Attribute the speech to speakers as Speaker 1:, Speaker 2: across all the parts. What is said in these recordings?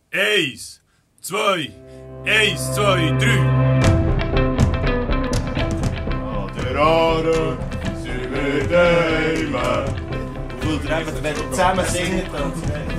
Speaker 1: 1, 2, 1, 2, 3.
Speaker 2: An der Aare sind wir daheim.
Speaker 3: Weil ihr einfach, wenn ihr zusammen singt und...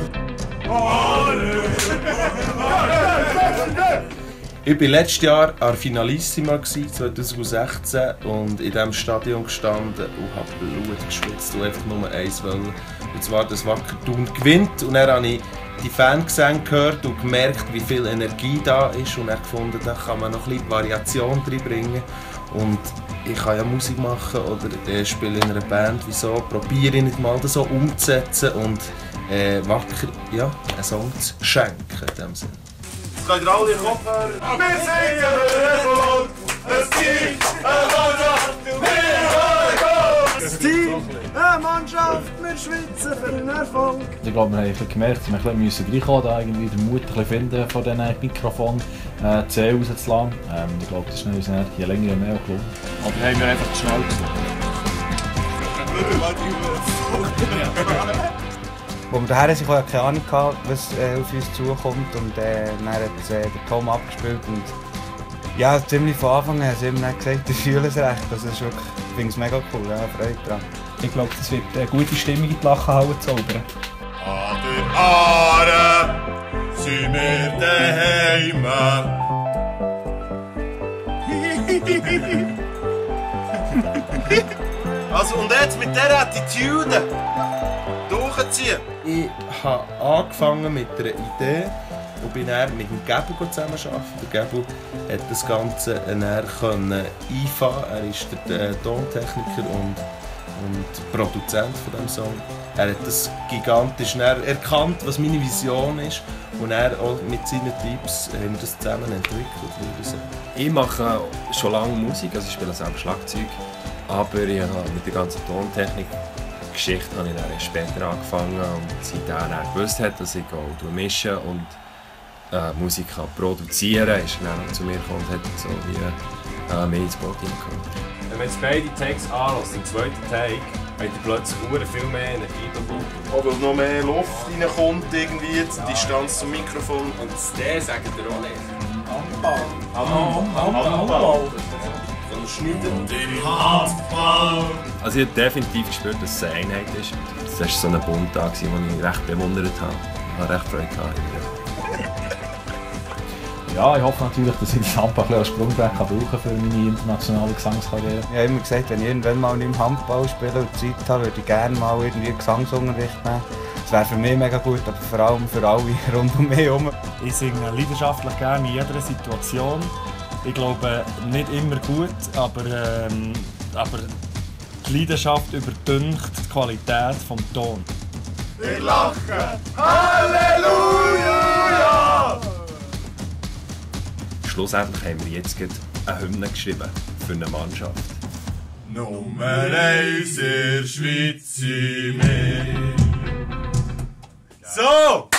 Speaker 4: Ich war letztes Jahr an der Finalissima 2016 und in diesem Stadion gestanden und habe Blut geschwitzt und einfach nur eins wollen. Und zwar, dass Wacker Thun gewinnt. Und dann habe ich die Fangesänge gehört und gemerkt, wie viel Energie da ist. Und dann gefunden, da kann man noch ein bisschen Variation reinbringen. Und ich kann ja Musik machen oder spiele in einer Band. Wieso probiere ich nicht mal das so umzusetzen und Wacker einen Song zu schenken in dem Sinne.
Speaker 2: Jetzt könnt ihr alle in den Kopf hören. Wir singen Revolut, es gibt eine Mannschaft, wir
Speaker 5: Team, eine Mannschaft, wir schwitzen für den Erfolg.
Speaker 6: Ich glaube, wir haben gemerkt, dass wir ein bisschen reinkommen, da irgendwie den Mut finden, von diesen Mikrofon die Zähne rauszulassen. Ich glaube, das ist uns je länger je mehr gelungen.
Speaker 3: Aber haben wir einfach zu schnell gesagt.
Speaker 7: Als wir daher sind, hatte ich keine Ahnung, was auf uns zukommt. Und dann hat der Tom abgespielt. Und ja, ziemlich von Anfang an haben sie immer gesagt, sie fühlen es recht. Also, das ist wirklich, ich finde es mega cool, ja, Freude daran.
Speaker 6: Ich glaube, es wird eine gute Stimmung in die Lachenhalle zaubern.
Speaker 2: An der Aare sind wir daheim. Also, und jetzt mit dieser Attitude durchziehen.
Speaker 4: Ich habe angefangen mit einer Idee und bin dann mit dem Gäbel zusammenarbeiten. Der Gäbel hat das Ganze dann einfangen. Er ist der Tontechniker und Produzent von diesem Song. Er hat das gigantisch erkannt, was meine Vision ist. Und er auch mit seinen Tipps haben wir das zusammen entwickelt.
Speaker 8: Ich mache schon lange Musik, also ich spiele selber Schlagzeug. Aber ich habe mit der ganzen Tontechnik-Geschichte habe ich dann erst später angefangen. Und seitdem er gewusst hat, dass ich auch mische und Musik kann produzieren kann, ist er dann zu mir gekommen und hat so wie mehr ins Boot hineingekommen.
Speaker 3: Wenn man jetzt beide Takes anlässt, im zweiten Take, habt ihr plötzlich viel mehr Energie bekommen.
Speaker 2: Auch weil noch mehr Luft reinkommt, irgendwie, die Distanz zum Mikrofon.
Speaker 3: Und das D sagt ihr auch nicht.
Speaker 2: Handball. Von Schneiden den Handball.
Speaker 8: Also ich habe definitiv gespürt, dass es eine Einheit ist. Das war so ein Bundtag, den ich recht bewundert habe. Ich hatte recht Freude gehabt.
Speaker 6: Ja, ich hoffe natürlich, dass ich das Handball als Sprungbrett brauchen kann für meine internationale Gesangskarriere.
Speaker 7: Ich habe immer gesagt, wenn ich irgendwann mal nicht im Handball spiele und Zeit habe, würde ich gerne mal irgendwie Gesangsunterricht nehmen. Das wäre für mich mega gut, aber vor allem für alle rund um mich herum.
Speaker 5: Ich singe leidenschaftlich gerne in jeder Situation. Ich glaube, nicht immer gut, aber die Leidenschaft überdünkt die Qualität des Tons.
Speaker 2: Wir lachen! Halleluja!
Speaker 8: Schlussendlich haben wir jetzt eine Hymne geschrieben für eine Mannschaft.
Speaker 2: Nummer 1 in der Schweiz sind wir. So!